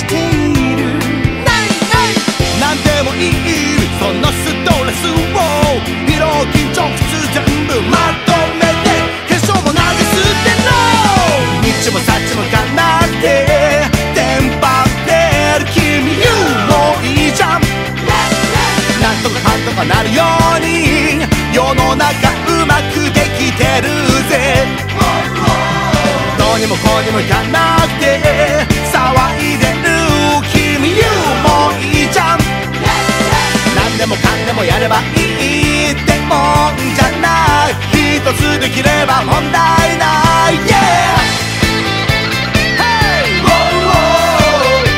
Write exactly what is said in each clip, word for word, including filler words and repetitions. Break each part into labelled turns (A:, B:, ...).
A: ている。
B: 何でもいいそのストレスを疲労緊張屈全部まとめて化粧も投げ捨てろ。日もさっちもかなってテンパってる君言うもういいじゃん。なんとかかんとかなるように世の中うまくできてるぜ。どうにもこうにもいかなくて騒いでる君言うもういいじゃん。何でもかんでもやればいいってもんじゃない。一つできれば問題ない、yeah! Hey! Oh, oh!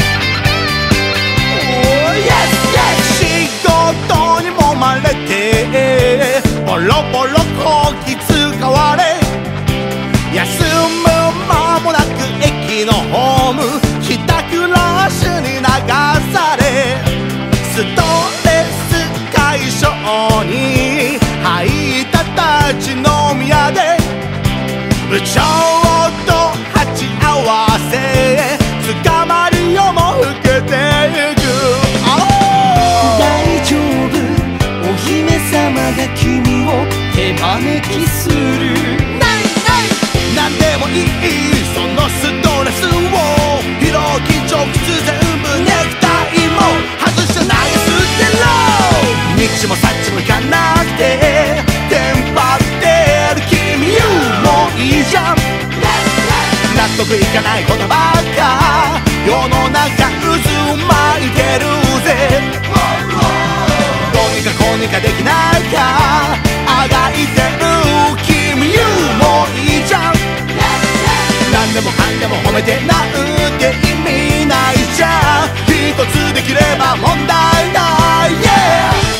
B: Oh, yes, yes! 仕事にもまれてボロボロこき使われ休む間もなく駅のホーム帰宅ラッシュに流されストレス解消に入った立ち飲み屋で部長と鉢合わせ捕まりよもふけてゆく。
A: 大丈夫お姫様が君を手招きする。
B: 何でもいいそのストレスを疲労緊張屈全部ネクタイも外して投げ捨てろ。日もさっちもいかなくてテンパってる君言うもういいじゃん。納得いかないことばっか世の中渦巻いてるぜ。どうにかこうにかできないかあがいてる君言うもういいじゃん。何でもかんでも褒めてなんて意味ないじゃん。一つできれば問題ない、yeah!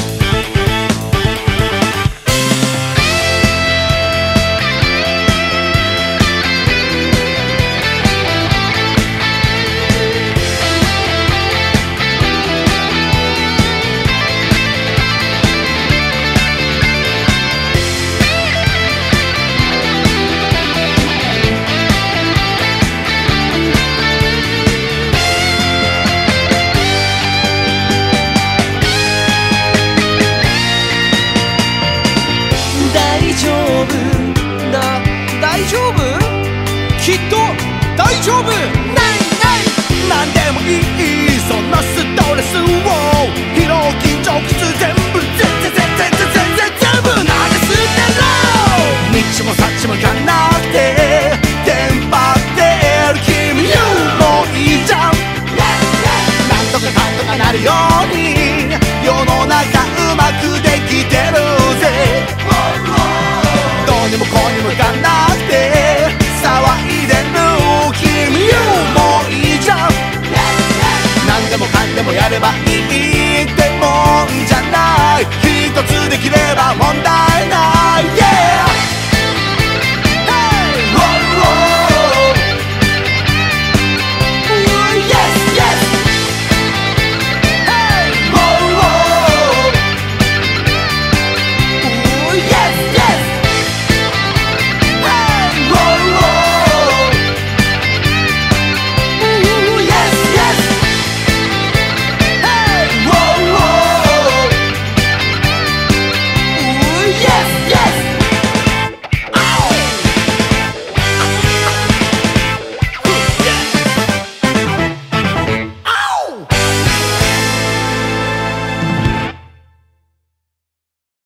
A: 大丈夫きっと大丈夫。
B: 何でもいいそのストレスを疲労緊張屈全部全然全然全然全部投げ捨てろ。日もさっちもいかなくてテンパってる君言うもういいじゃん。なんとかかんとかなるように世の中うまくできてるぜ。どうにもこうにもいかなくて騒いでる君言うもういいじゃん。何でもかんでもやればいいってもんじゃない。一つできれば問題